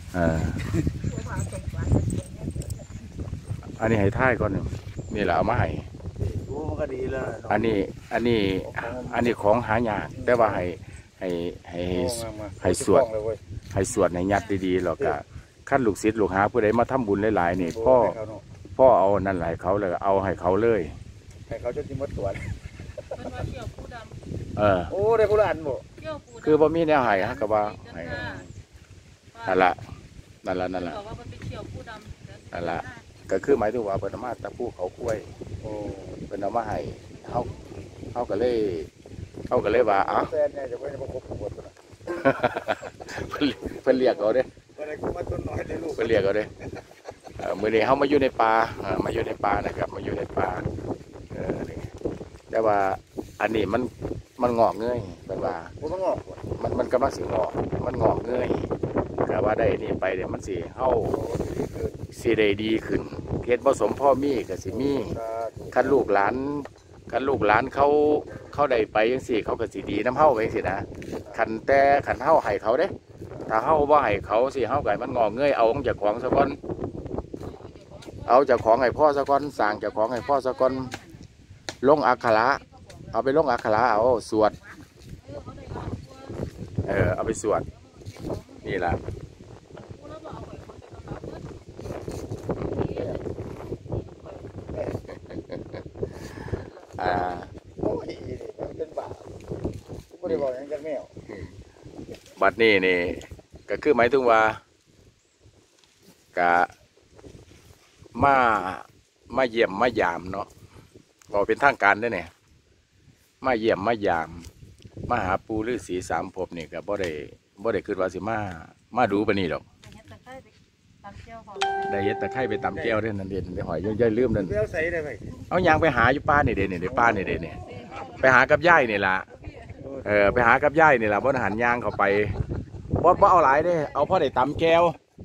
อันนี้ให้ท่ายก่อนหนึ่งนี่แหละเอามาให้ก็ดีแล้วอันนี้ของหายากแต่ว่าให้สวดให้ยัดดีๆหรอกกะขั้นลูกศิษย์ลูกหาผู้ใดมาทำบุญหลายๆนี่พ่อเอานั่นหลายเขาเลยเอาให้เขาเลยให้เขาจะจิ้มตรวจโอ้ได้ผู้ละอันบ่คือบ่มีแนวให้ฮะกับว่านั่นละนั่นละก็คือหมายถึงว่าเป็นมาตะปูเขาคุ้ยเป็นเอามาให้เขาก็เลยว่าอ๋อเพิ่นเรียกเขาเด้เพิ่นเรียกเขาเด้มื้อนี้เขามาอยู่ในป่านะครับมาอยู่ในป่าแต่ว่าอันนี้มันงอกเงยเป็นว่ามันกำลังสิงอกมันงอกเงยแต่ว่าได้นี่ไปเดี๋ยวมันสิเข้าสิได้ดีขึ้นเพชรผสมพ่อมีกับสิมีคันลูกหลานเขาได้ไปยังสิเขาก็สิดีน้ำเฮ้าไปสินะขันเฮ้าให้เขาเด้ถ้าเฮ้าว่าให้เขาสิเฮ้าไก่มันงอกเงยเอาจากของสะก้อนเอาจากของให้พ่อสะก้อนสั่งจากของให้พ่อสะก้อนลงอักขระเอาไปลงอักขระเอาสวดเอาไปสวดนี่แหละบัดนี้นี่ก็คือหมายถึงว่ากะมาเยี่ยมมายามเนาะบอกเป็นทางการได้เนี่ยมาเยี่ยมมายามมาหาปูฤาษีสามภพนี่ก็บ่ได้คิดว่าสิมาดูปะนี่ดอกได้เฮ็ดตะไคร้ไปตำแก้วได้นั่นเด่นได้หอยย่อยลืมนั่นเอายางไปหาอยู่ป้านี่เด่นนี่ป้านี่เด่นนี่ไปหากับย่ายนี่ล่ะไปหากับย่ายนี่ล่ะบ่หันยางเข้าไปบ่เอาหลายได้เอาพ่อได้ตำแก้ว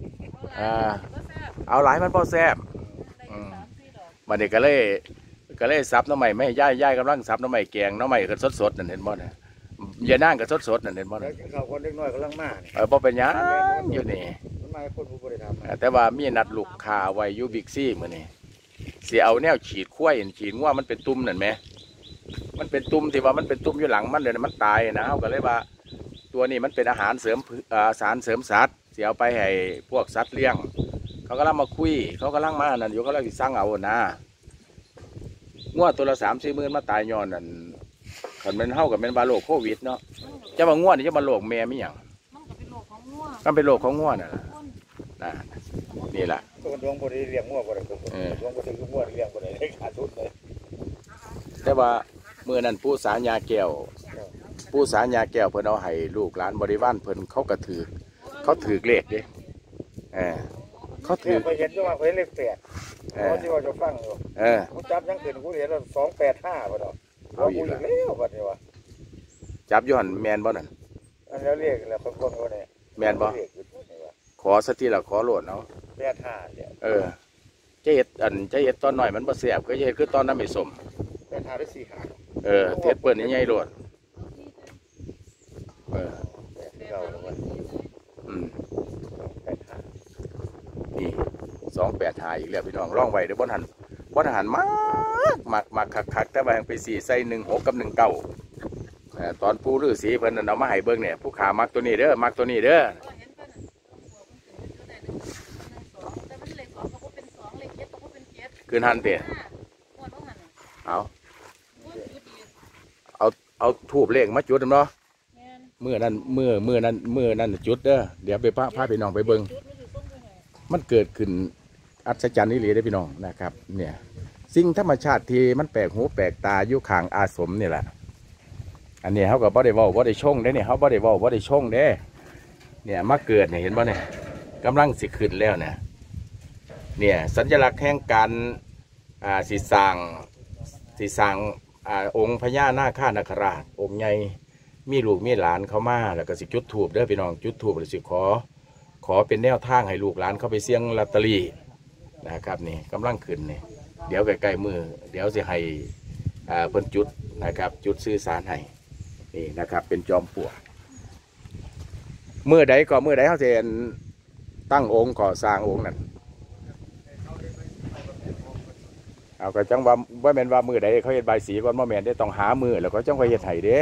เอาหลายมันพอแซ่บมันนี่ก็เลยซับน้ำใหม่ไม่ย่ายกำลังซับน้ำใหม่แกงน้ำใหม่ก็สดนั่นเห็นบ่เนี่ยอย่านั่งก็สดนั่นเห็นบ่เนี่ยเขาคนเล็กน้อยกำลังมาบ่เป็นยังอยู่นี่แต่ว่ามีนัดลูกค้าไว้ยูบิกซี่มื้อนี้สิเอาแนวฉีดข้วยฉีดว่ามันเป็นตุ่มนั่นไหมมันเป็นตุ่มที่ว่ามันเป็นตุ่มอยู่หลังมันเลยมันตายนะเขาก็เลยว่าตัวนี้มันเป็นอาหารเสริมสารเสริมสัตว์เสียเอาไปให้พวกสัตว์เลี้ยงเขากำลังมาคุยเขากำลังมานั่นอยู่เขากำลังสร้างเอานะงวดตัวละ3-4 หมื่นมาตายย้อนนั่นขันเป็นเท่ากับเป็นบาโรคโควิดเนาะจะมางวดนี่จะมาโรคแม่ไม่อย่างมันเป็นโรคของงวดน่ะนี่แหละดวงบริเลี้ยงงัวบริดวงบริงัวเลี้ยงบริได้ขาดทุนเลยแต่ว่าเมื่อนั้นผู้สารยาแก้วเพิ่นเอาให้ลูกหลานบริวารเพิ่นเขาก็ถือเลขเด้เขาถือไปเห็นว่าเลข8เขาที่ว่าจะฟังอยู่กูจับยังเกินกูเห็นแล้ว285ป่ะเนาะเอาอยู่แล้วป่ะนี่วะจับย้อนแมนบ่นั่นอันแล้วเลขแล้วคนเนี่ยแมนบ่ขอสติละขอโหลดเนาะ 85เนี่ยจะเห็ดตอนหน่อยมันบ่เสียบก็จะเห็ดคือตอนนั้นไม่สม 85หรือ4ขาเทศเปิดใหญ่ๆโหลดนี่285อีกแล้วพี่น้องร่องไว้เดี๋ยวบ่ทันมากคักแต่ว่าไป4ใส่16กับ19ตอนผู้ฤาษีเพิ่นเอามาให้เบิ่งเนี่ยผู้ขามักตัวนี้เด้อมักตัวนี้เด้อคืนหันเตะเอาทูบเลขมาจุดเนาะเมื่อนั้นจุดเด้อเดี๋ยวไปพาพี่น้องไปเบิ่งมันเกิดขึ้นอัศจรรย์นี่เลยได้พี่น้องนะครับเนี่ยสิ่งธรรมชาติที่มันแปลกหูแปลกตาอยู่ข้างอาสมนี่แหละอันนี้เขาก็บ่ได้เว้าบ่ได้ชงได้เนี่ยเขาบ่ได้เว้าบ่ได้ชงได้เนี่ยมาเกิดเนี่ยเห็นบ่เนี่ยกำลังสิขึ้นแล้วเนี่ยสัญลักษณ์แห่งการสิสร้างองค์พญานาคนาคราชองค์ใหญ่มีลูกมีหลานเข้ามาแล้วก็สิจุดธูปเด้อพี่น้องจุดธูปหรือสิขอเป็นแนวทางให้ลูกหลานเข้าไปเสี่ยงลอตเตอรี่นะครับนี่กำลังขึ้นนี่เดี๋ยวใกล้ๆมือเดี๋ยวสิให้เพิ่นจุดนะครับจุดสื่อสารให้นี่นะครับเป็นจอมปลวกเมื่อใดเขาจะตตั้งองค์ก่อสร้างองค์นั่นเอาก็จังว่าแม่นว่ามือใดเขาเฮ็ดใบสีก่อนบ่แม่นได้ต้องหามือแล้วก็จังค่อยเฮ็ดให้เด้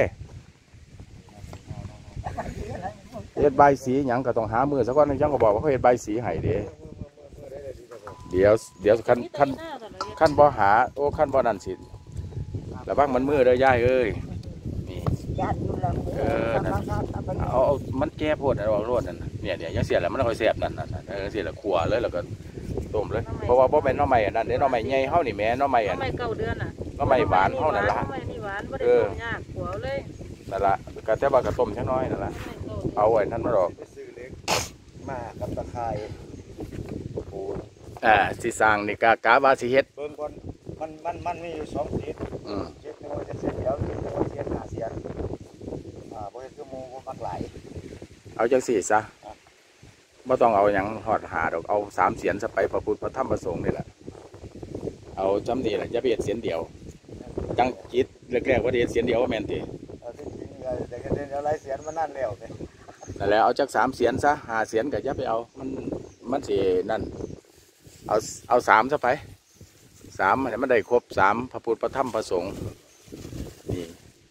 เฮ็ดใบสีหยังก็ต้องหามือซะก่อนจังก็บอกว่าเขาเฮ็ดใบสีให้เด้เดี๋ยวขั้นบ่หาโอ้ขั้นบ่นั่นสิระวังมันมือเด้อย่ายเอ้ยนี่นั่นเอามันแก้โพดเอาโลดนั่นเนี่ยยังเสียแล้วมันค่อยแซ่บนั่นเสียแล้วขัวเลยแล้วก็ต้มเลยเพราะว่าบ่แม่นหน่อไม้อันนั้นเด้หน่อไม้ใหญ่เฮานี่แม่หน่อไม้อันไม่9 เดือนน่ะหน่อไม้หวานเฮานั่นล่ะไม่มีหวานบ่ได้ต้มยากขัวเลยนั่นล่ะก็แต่ว่าก็ต้มจักน้อยนั่นล่ะเอาไว้นั่นมาดอกไปซื้อเล็กมากับตะไคร้ปูสิสร้างนี่กะว่าสิเฮ็ดเบิ่งก่อนมันมีอยู่2สีเจ็ดนึงว่าจะเสียเดียวนึงว่าเสีย5เสียบ่เฮ็ดคือหมู่บ่มักหลายเอาจังซี่ซะบ่ต้องเอาหยังฮอดหาดอกเอา3เสียนซะไปพระพุทธพระธรรมพระสงฆ์นี่แหละเอาจำนี่แหละอย่าไปเฮ็ดเสียนเดียวจังจิตแรกๆว่าเฮ็ดเสียนเดียวว่าแม่นติที่จริงแต่ก็ได้หลายเสียนมานั่นแล้วเนี่ยนั่นแหละเอาจัก3เสียนซะ5เสียนก็อย่าไปเอามันสินั่นเอา3ซะไป3ให้มันได้ครบ3พระพุทธพระธรรมพระสงฆ์นี่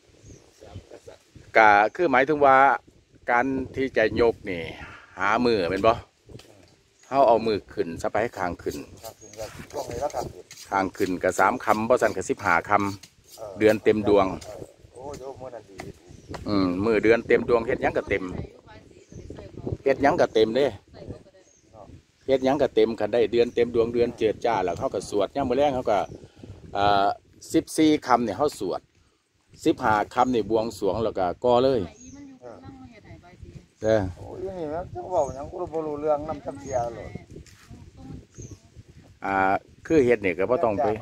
ก็คือหมายถึงว่าการที่จะยกนี่หามือเป็นบ่เขาเอามือขึ้นสะไปข้างขึ้นช่วงนี้แล้วครับข้างขึ้นกับ3 คำบ่สั่นกับ15 คำเดือนเต็มดวงโอ้ยมือนั่นดีมือเดือนเต็มดวงเฮ็ดหยังก็เต็มเฮ็ดหยังก็เต็มเด้เฮ็ดหยังก็เต็มกันได้เดือนเต็มดวงเดือนเจิดจ้าแล้วเขาก็สวดย่างมื้อแรกเขาก็14 คำเนี่ยเขาสวด15 คำนี่บวงสรวงแล้วก็ก่อเลยโอ้ยนี่มันจะบอกอย่างกูบ่รู้เรื่องน้ำจำเสียเลยคือเฮ็ดนี่ก็บ่ต้องไป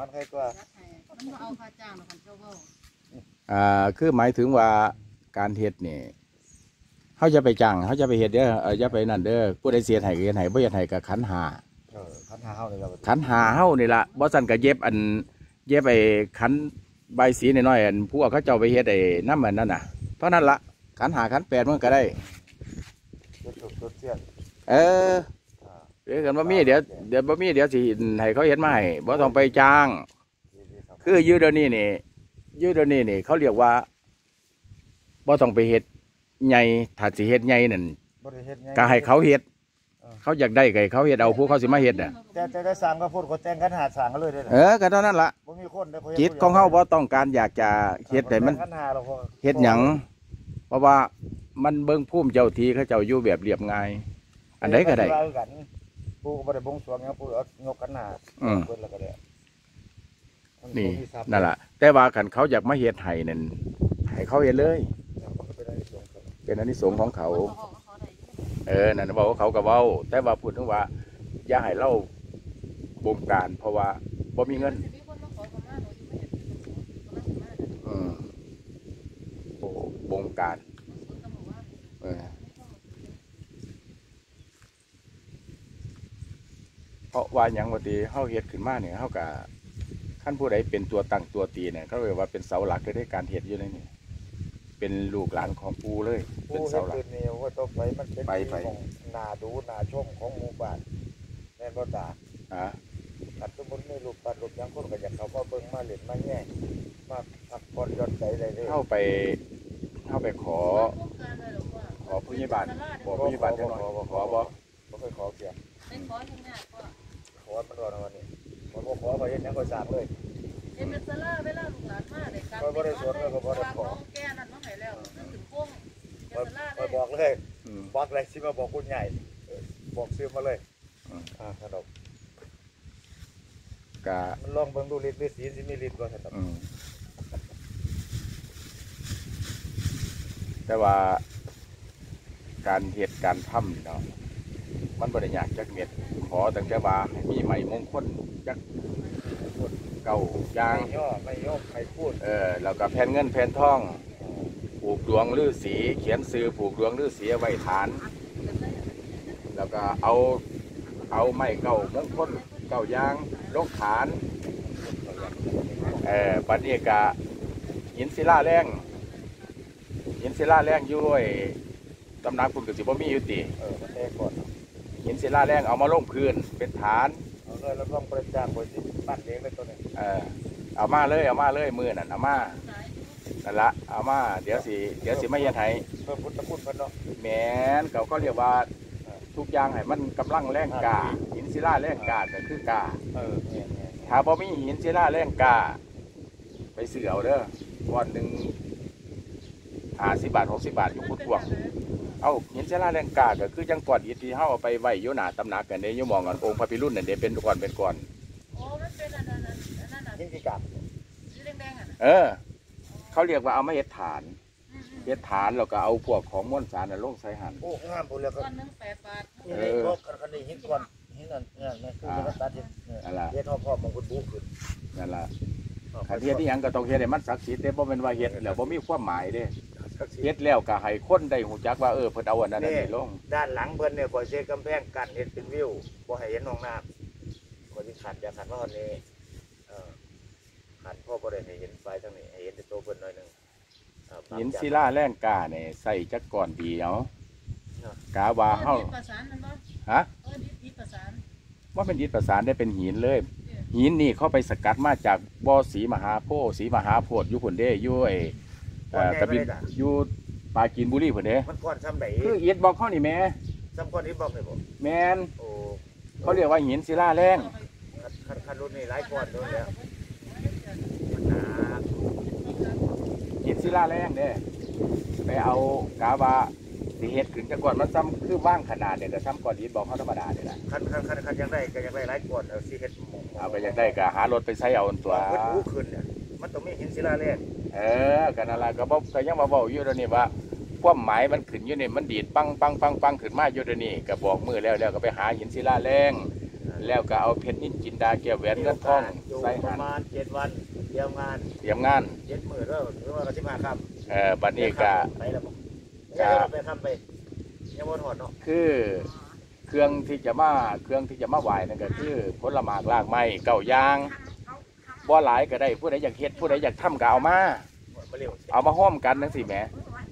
คือหมายถึงว่าการเฮ็ดนี่เขาจะไปจ้างเขาจะไปเฮ็ดเด้ออย่าไปนั่นเด้อผู้ใดเสียให้ก็เฮ็ดให้บ่เฮ็ดให้ก็ขันหาขันหาเฮานี่ล่ะขันหาเฮานี่ล่ะบ่ซั่นก็เย็บไอ้ขันใบสีน้อยๆอันพวกเขาเจ้าไปเฮ็ดไอ้น้ำมันนั่นน่ะเท่านั้นล่ะขันหาขัน8มันก็ได้เดี๋ยวกันบ่มีเดี๋ยวบ่มีเดี๋ยวสิให้เขาเฮ็ดมาให้บ่ต้องไปจ้างคือยืดเดี๋ยวนี้นี่เขาเรียกว่าบ่ต้องไปเฮ็ดใหญ่ถ้าสิเฮ็ดใหญ่นั่นก็ให้เขาเฮ็ดเขาอยากได้ก็ให้เขาเฮ็ดเอาผู้เขาสิมาเฮ็ดน่ะแต่ได้สร้างก็พูดก็แต่งกันหาสร้างกันเลยก็เท่านั้นล่ะบ่มีคนจิตของเฮาบ่ต้องการอยากจะเฮ็ดให้มันเฮ็ดหยังเพราะว่ามันเบิ่งภูมิเจ้าทีเขาเจ้าอยู่แบบเรียบง่ายอันใดก็ได้ปูก็บ่ได้บงสรวงหยังปูเอายกกันหน้าเพิ่นแล้วก็ได้นี่นั่นล่ะแต่ว่าคันเขาอยากมาเฮ็ดให้นั่นให้เขาเฮ็ดเลยเป็นอานิสงส์ของเขานั่นบอกว่าเขาก็เว้าแต่ว่าพูดถึงว่าอย่าให้เราบงการเพราะว่าบ่มีเงินบงการเพราะว่าอย่างว่าตีเขาเฮ็ดขึ้นมาเนี่ยเขากับขั้นผู้ใดเป็นตัวตั้งตัวตีเนี่ยเขาเรียกว่าเป็นเสาหลักในการเฮ็ดอยู่ในนี่เป็นลูกหลานของปูเลยเป็นเสาหลักนี่ว่าต่อไปมันเป็นนาดูนาชมของหมู่บ้านแม่นบ่ตาอันสมมุติมีลูกปัดลูกยังคนก็อยากเข้ามาเบิ่งมาเล่นมาแย่มาพักผ่อนหย่อนใจได้เลยเข้าไปขอผู้ใหญ่บ้านขอผู้ใหญ่บ้านจังหน่อยขอบ่เคยขอเสียขอมันว่าวันนี้มันบ่ขอไปเฮ็ดหยังก็สร้างเลยเฮ็ดเป็นศาลาเวลาลูกหลานมาได้การบ่ได้สวนแล้วก็บ่ได้ขอแก่นั่นมาให้แล้วถึงพวงไปบอกเลยบอกเลยสิมาบอกคุณใหญ่บอกซื้อมาเลยขนมมันลองเบิ่งดูฤทธิ์ฤทธิ์สีสิมีฤทธิ์บ่ครับแต่ว่าการเฮ็ดการทำนี่เนาะมันบ่ได้ยากจักเม็ดขอตั้งแต่ว่าให้มีไม้มงคลจักเก่าย่างไม่ย่อไม่พูดแล้วก็แผ่นเงินแผ่นทองผูกดวงฤาษีเขียนซื้อผูกดวงฤาษีไว้ฐานแล้วก็เอาไม้เก่ามงคลเก่าย่างลงฐานปัจเจกะหินศิลาแรงอยู่ด้วยตำนานคุณกสิบ่มีอยู่ติมันแท้ก่อนหิหินศิลาแรงเอามาลงพื้นเป็นฐานเอาเลยแล้วต้องประจ้างบนที่บ้านเลี้ยงเลยตัวนี้เอามาเลยมือนั่นเอามานั่นละเอามาเดี๋ยวสิไม่ยันไห้เพิ่มพุทธคุณเพิ่นเนาะแหมนเขาก็เรียกว่าทุกอย่างให้มันกำลังแรงกาหินศิลาแรงกาก็คือกาเนี่ยถ้าบ่มีหินศิลาแรงกาไปซื้อเอาเด้อก้อนหนึ่ง50 บาท60 บาทอยู่พุทธวงเอาหินศิลาแรงกาก็คือจังก้อนอิฐที่เฮาเอาไปไว้อยู่หน้าตำหนักกันเด้อยู่มองกันองค์พระพิรุณนั่นเด้เป็นก้อนโอ้มันเป็นอันนั้นน่ะยิ่งที่กลับสีแดงๆอ่ะนะเขาเรียกว่าเอามาเฮ็ดฐานแล้วก็เอาพวกของมวลสารน่ะลงใส่หั่นโอ้งามพุ่นแล้วก็ก้อนหนึง8 บาทนี่พวกกันนี่หินก้อนหินนั่นเนี่ยคือมันตัดเฮ็ดพ่อมงกุฎบุขึ้นนั่นล่ะคันเฮ็ดอีหยังก็ต้องเฮ็ดให้มันศักดิ์สิทธิ์เด้บ่แม่นว่าเฮ็ดแล้วบ่มีความหมายเด้เฮ็ดแล้วก็ให้คนได้ฮู้จักว่าเพิ่นเอาอันนั้นอันนี้ลงด้านหลังเพิ่นเนี่ยข่อยเช็ดกำแพงกั้นเฮ็ดเป็นวิวบ่ให้เห็นห้องน้ำข่อยสิขัดอย่าขัดว่าอันนี้ขัดพ่อบ่ได้ให้เห็นไฟทางนี้ให้เห็นแต่ตัวเพิ่นหน่อยนึงหินศิลาแรงกาเนี่ยใส่จักก่อนเดียวกาว่าเฮาดินประสานนั่นบ่ฮะดินประสานว่าเป็นอิฐประสานได้เป็นหินเลย หินนี่เข้าไปสกัดมาจากบ่อศรีมหาโพธิ์ศรีมหาโพธิ์อยู่พุ่นเด้อยู่กระบินอยู่ปราจีนบุรีพุ่นเด้มันก้อนซ้ำใดคืออิฐบอกเขานี่แม่ซ้ำก้อนที่บอกเลยบ่แม่นโอ้เขาเรียกว่าหินศิลาแรงคันรุ่นนี้หลายก้อนโดนแล้วมันหนาหินศิลาแรงเด้ไปเอากาว่าสิเฮ็ดขึ้นจักก่อนมันซ้ำคือว่างขนาดเนี่ยก็ซ้ำก้อนอิฐบอกเขาธรรมดาเนี่ยแหละคันยังได้ก็ยังได้หลายก้อนเอาสิเฮ็ดหมองเอาไปอยากได้ก็หารถไปใช้เอาตัวเพิ่นรู้ขึ้นเนี่ยมันต้องมีหินศิลาแรงกันอะไรก็ยังมาบอกอยู่เดี๋ยวนี้ว่าความหมายมันขึ้นอยู่นี่มันดีดปังขึ้นมาอยู่เดี๋ยวนี้ก็บอกมือแล้วก็ไปหาหินศิลาแรงแล้วก็เอาเพชรนินจินดาแก้วแหวนเงินทองใส่ปหัระนมาณ7 วันเตรียมงานเตรียมงาน 7 มื้อแล้วหรือว่า15ค่ำบัดนี้ก็ไปแล้วบ่ไปค่ำไปยังบ่ถอดเนาะคือเครื่องที่จะมาไหว้นั่นก็คือผลหมากรากไม้เก้าอย่างบ่หลายก็ได้ผู้ใดอยากเฮ็ดผู้ใดอยากทำก็เอามามาเร็วเอามาห้อมกันจังซี่แหม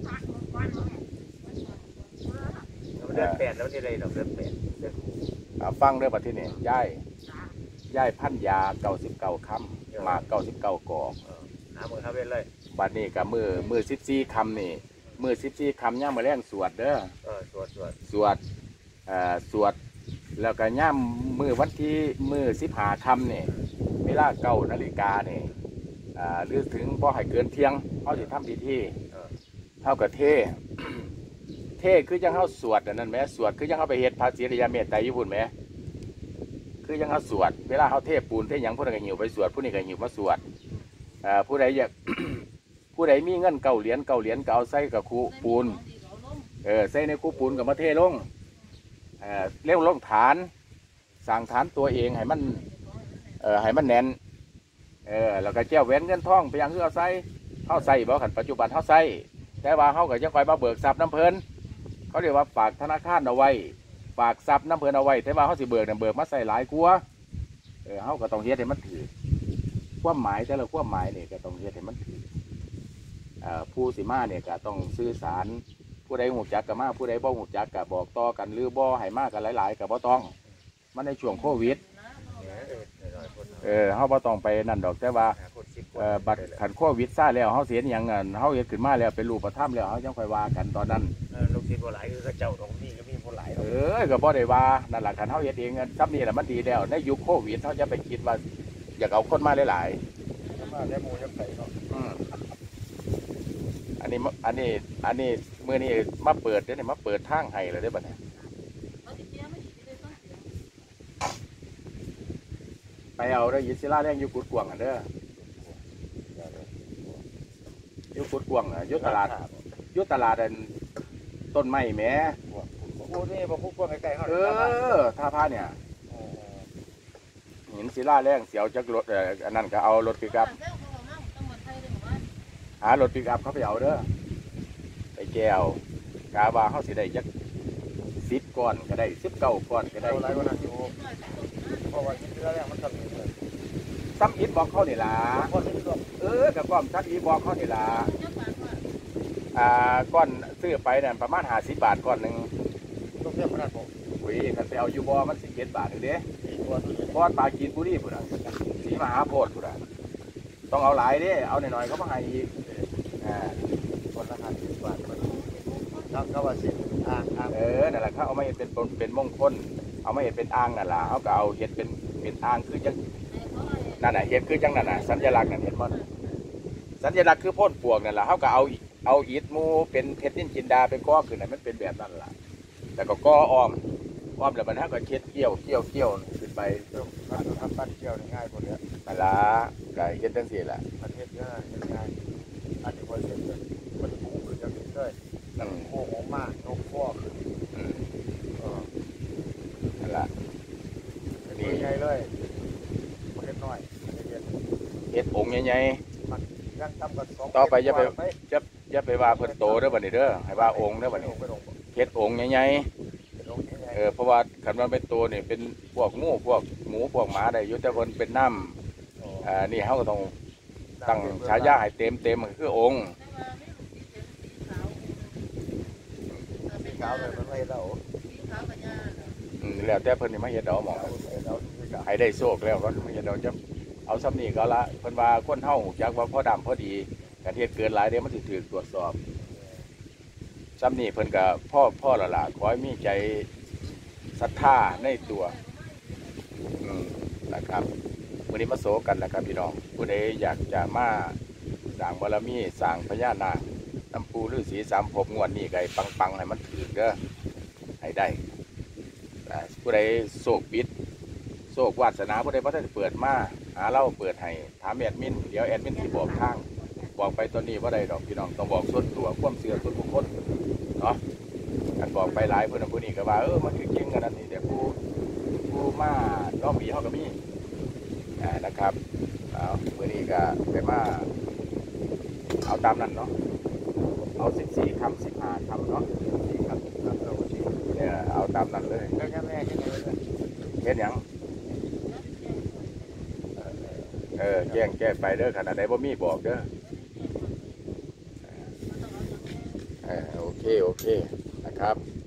เดือน8แล้วนี่เลยเดือน8เดือนฟังเด้อบัดทีนี้ย้ายพันยา99คำมาก99กอกหามือทำเองเลยบัดนี้กับมือ14คำนี่มือ14คำย่ามมาแรงสวดเด้อสวดสวดแล้วก็ย่ามมือวันที่มือ15คำนี่เวลา9 นาฬิกานี่หรือถึงพอให้เกินเที่ยงเขาจะทำพิธีเท่ากับเท คือยังเขาสวดนั่นไหมสวดคือยังเขาไปเฮ็ดภาษีระยะเมตไตรญี่ปุ่นไหมคือยังเขาสวดเวลาเขาเทปูนเทหยังผู้ใดก็หิวไปสวดผู้นี้ก็หิวมาสวดผู้ใดอยาก ผู้ใดมีเงิน9 เหรียญก็เอาใส่กับคูปูนใส่ในคูปูนกับมาเทลงเลี้ยวลงฐานสั่งฐานตัวเองให้มันแน่นแล้วก็แก้วแหวนเงินทองไปยังคือเอาใส่เขาใส่บ่ขันปัจจุบันเขาใส่แต่ว่าเขาก็จะคอยมาเบิกทรัพย์น้ำเพลินเขาเรียกว่าฝากธนาคารเอาไว้ฝากทรัพย์น้ำเพลินเอาไว้แต่ว่าเขาสิเบิกเนี่ยเบิกมาใส่หลายกลัวเขาก็ต้องเฮ็ดให้มันถือความหมายแต่ละความหมายเนี่ยก็ต้องเฮ็ดให้มันถือผู้สิมาเนี่ยก็ต้องสื่อสารผู้ใดหูจักกับมาผู้ใดบ่หูจักกับบอกต่อกันหรือบ่ให้มากกันหลายๆกับบ่ต้องมันในช่วงโควิดเขาบ่ต้องไปนั่นดอกแต่ว่าบัตรขันโควิดซ่าแล้วเขาเสียอย่างเงินเขาเฮ็ดขึ้นมาแล้วเป็นรูปธรรมแล้วเขาจังค่อยว่ากันตอนนั้นลูกศิษย์บ่หลายคือเจ้าตรงนี้ก็มีบ่หลายก็บ่ได้ว่านั่นแหละขันเขาเฮ็ดเองซับนี่แหละมันดีแล้วในยุคโควิดเขาจะไปคิดว่าอยากเอาคนมาหลายๆมาแล้วหมูยังใส่เนาะอันนี้มื้อนี้มาเปิดเด้อมาเปิดทางให้เลยเด้อบัดนี้ไปเอาได้ยินศิลาแรงอยู่กุดกวางกันเด้ออยู่กุดกวางอยู่ตลาดต้นไม้แหมโอ้นี่บ่คุกกวางใกล้ๆเฮาท่าพระเนี่ยหินศิลาแรงเสียวจักรถอันนั้นก็เอารถปิกอัพหารถปิกอัพเขาไปเอาเด้อไปแก้วกาว่าเขาสิได้จัก10 ก้อนก็ได้19 ก้อนก็ได้หลายกว่านั้นอยู่เพราะว่าหินศิลาแรงมันทำเองเลยซ้ำอิฐบอกเขานี่ล่ะกับก้อนซักอิฐบอกเขานี่ล่ะก้อนซื้อไปเนี่ยประมาณ50 บาทก้อนหนึ่งต้องเทียบขนาดผมปุ๋ยกันไปเอาอยู่บ่มัน17 บาทเด้มีตัวตัวนี้เพราะว่าปลากินบุรีพุ่นน่ะสีมหาโพธิ์พุ่นน่ะต้องเอาหลายเด้เอาหน่อยๆเขามาให้อีกคนละ50 บาทมันต้องก็ว่าสิอ่างนั่นแหละเขาเอามาเฮ็ดเป็นมงคลเอามาเฮ็ดเป็นอ่างนั่นล่ะเขาก็เอาเฮ็ดเป็นอ่างคือจังนั่นน่ะเฮ็ดคือจังนั่นน่ะสัญลักษณ์นั่นเห็นบ่สัญลักษณ์คือโพ่นปวกนั่นล่ะเขาก็เอาอิฐหมูเป็นเพชรนินจินดาเป็นก้อขึ้นน่ะมันเป็นแบบนั้นล่ะแต่ก็ก้ออ้อมแล้วมันเขาก็เช็ดเกี่ยวขึ้นไปทำบ้านเกี่ยวง่ายกว่านี้นั่นล่ะก็เฮ็ดจังซี่ล่ะประเทศง่ายง่ายอันนี้ว่าเสร็จเลยมันผูกคือจะมีเลยแล้วโค้งออกมานกข้อขึ้นนั่นล่ะนี่ไงเลยประเทศน้อยเฮ็ดองค์ใหญ่มันยังทำกัน2 ๆต่อไปอย่าไปว่าเพิ่นโตเด้อบัดนี้เด้อให้ว่าองค์เด้อบัดนี้เฮ็ดองค์ใหญ่ๆเพราะว่าคันว่าเป็นโตนี่เป็นพวกงูพวกหมูพวกหมาได้อยู่แต่เพิ่นเป็นน้ำนี่เฮาก็ต้องตั้งฉายาให้เต็มคือองค์สีขาวเลยมันไม่เราแล้วแต่เพิ่นนี่มาเฮ็ดเอาหมองให้ได้โชคแล้วก็มาเฮ็ดเอาจะเอาซ้ำนี่ก็ละเพิ่นว่าคนเฮาฮู้จักว่าพอดำพอดีกันเฮ็ดเกินหลายเด้มันสิถูกตรวจสอบซ้ำนี่เพิ่นก็พ่อละล่ะขอให้มีใจศรัทธาในตัวนะครับวันนี้มาโศกันนะครับพี่น้องผู้ใดอยากจะมาสร้างบารมีสร้างพญานาคน้ำปูฤาษีสามภพงวดนี้ไก่ปังๆให้มันถือเด้อให้ได้ผู้ใดโศกบิดโศกวาสนาผู้ใดพระท่านเปิดมาหาเล่าเปิดให้ถามแอดมินเดี๋ยวแอดมินที่บอกทางบอกไปตอนนี้ว่าใดดอกพี่น้องต้องบอกส่วนตัวความเสื่อส่วนบุคคลเนาะกันบอกไปหลายเพื่อนผู้นี้ก็ว่ามันคือเก่งกันนั่นนี่เดี๋ยวผู้มาล้อมผีเขาก็มีนะครับเมื่อนี้ก็ไปมาเอาตามนั้นเนาะเอา14 คำ 15 คำเนาะ4 คำเนี่ยเอาตามนั้นเลยแม่แม่แค่ไหนเลยเห็นยังแจ้งไปเด้อขนาดใดบ่มีบอกเด้อโอเคนะครับ